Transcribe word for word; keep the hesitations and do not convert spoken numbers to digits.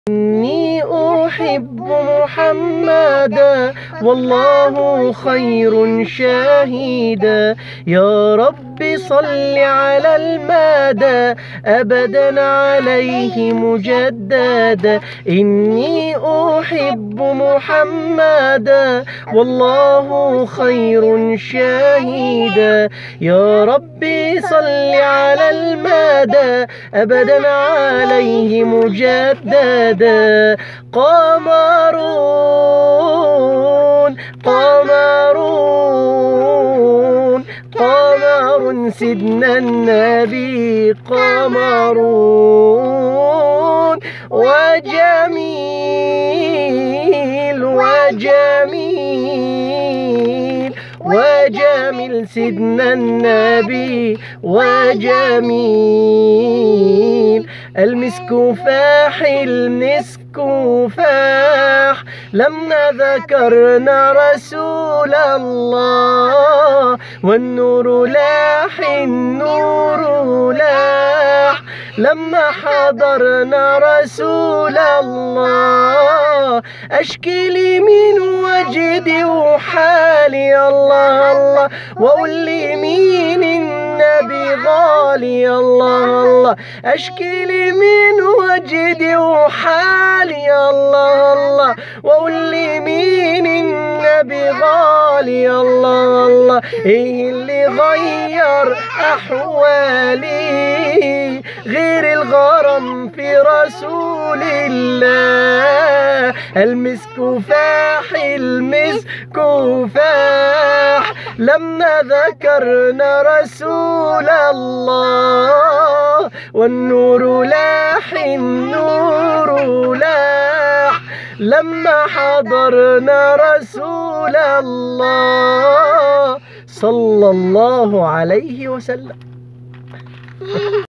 إني أحب محمدا والله خير شاهدا. يا رب صل على المدى أبدا عليه مجددا. إني أحب محمدا والله خير شاهدا. يا رب صل على المدى أبدا عليه مجددا. قمرون قمرون قمر سيدنا النبي قمرون وجميل وجميل وجميل سيدنا النبي وجميل. المسك فاح المسك فاح لما ذكرنا رسول الله. والنور لاح النور لاح لما حضرنا رسول الله. أشكي لي من وجدي وحالي الله الله وأقول لي مين النبي غالي الله الله. أشكي لي من وجدي وحالي الله الله وأقول لي مين النبي غالي الله الله. إيه اللي غير أحوالي غير الغرام في رسول الله. المسك فاح المسك فاح لما ذكرنا رسول الله. والنور لاح النور لاح لما حضرنا رسول الله صلى الله عليه وسلم.